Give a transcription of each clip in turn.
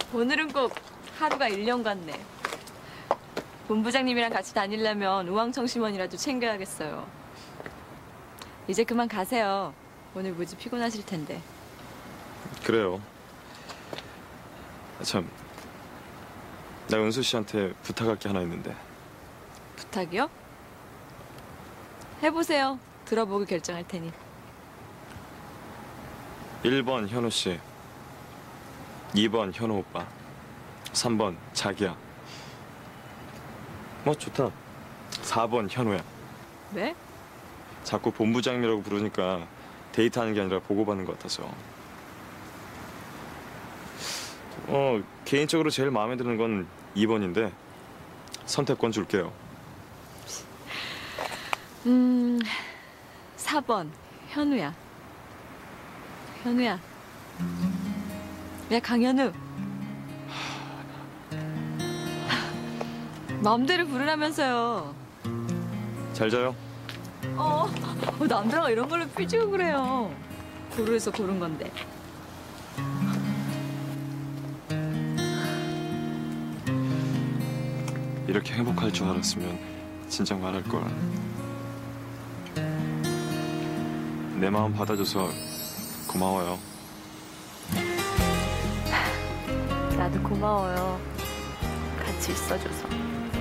오늘은 꼭 하루가 1년 같네. 본부장님이랑 같이 다니려면 우왕청심원이라도 챙겨야겠어요. 이제 그만 가세요. 오늘 무지 피곤하실 텐데. 그래요. 참, 나 은수 씨한테 부탁할 게 하나 있는데. 부탁이요? 해보세요. 들어보고 결정할 테니. 1번 현우 씨, 2번 현우 오빠, 3번 자기야. 좋다. 4번 현우야. 네? 자꾸 본부장님이라고 부르니까 데이트하는 게 아니라 보고받는 것 같아서. 개인적으로 제일 마음에 드는 건 2번인데 선택권 줄게요. 4번 현우야. 현우야. 야 강현우. 마음대로 부르라면서요. 잘 자요. 남자가 이런 걸로 삐지고 그래요. 고르해서 고른 건데. 이렇게 행복할 줄 알았으면 진작 말할 걸. 내 마음 받아줘서 고마워요. 나도 고마워요. 같이 있어줘서.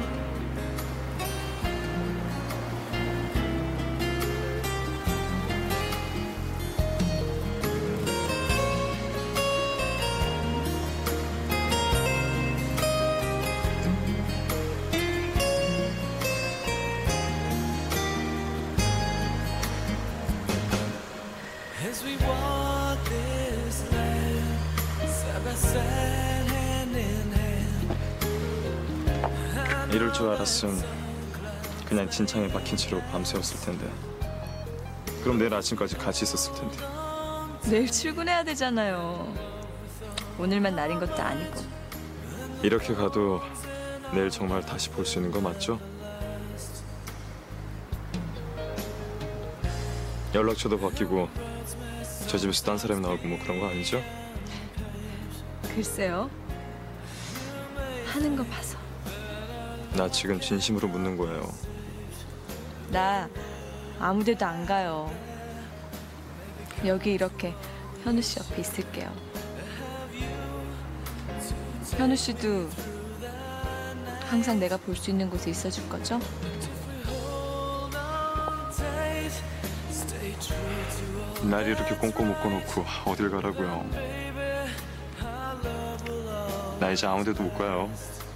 As we walk this land, side by side, hand in hand. 이럴 줄 알았음 그냥 진창에 박힌 채로 밤새웠을 텐데. 그럼 내일 아침까지 같이 있었을 텐데. 내일 출근해야 되잖아요. 오늘만 날인 것도 아니고. 이렇게 가도 내일 정말 다시 볼 수 있는 거 맞죠? 연락처도 바뀌고 저 집에서 딴 사람이 나오고 뭐 그런 거 아니죠? 글쎄요. 하는 거 봐서. 나 지금 진심으로 묻는 거예요. 나 아무 데도 안 가요. 여기 이렇게 현우 씨 옆에 있을게요. 현우 씨도 항상 내가 볼 수 있는 곳에 있어줄 거죠? 날 이렇게 꽁꽁 묶어놓고 어딜 가라고요. 나 이제 아무 데도 못 가요.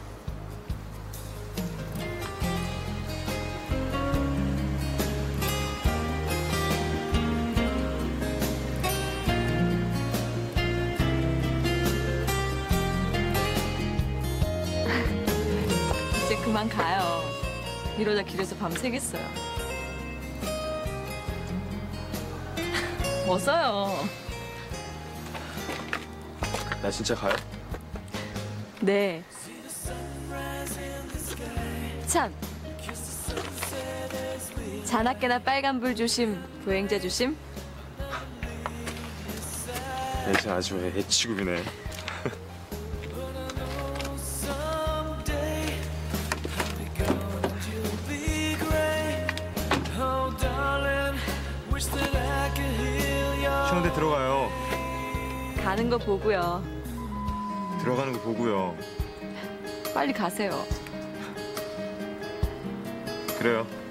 이제 그만 가요. 이러다 길에서 밤새겠어요. 어서요. 나 진짜 가요? 네. 참. 자나깨나 빨간불 조심, 보행자 조심. 이제 아주 애치구비네. 쉬운데 들어가요. 가는 거 보고요. 들어가는 거 보고요. 빨리 가세요. 그래요.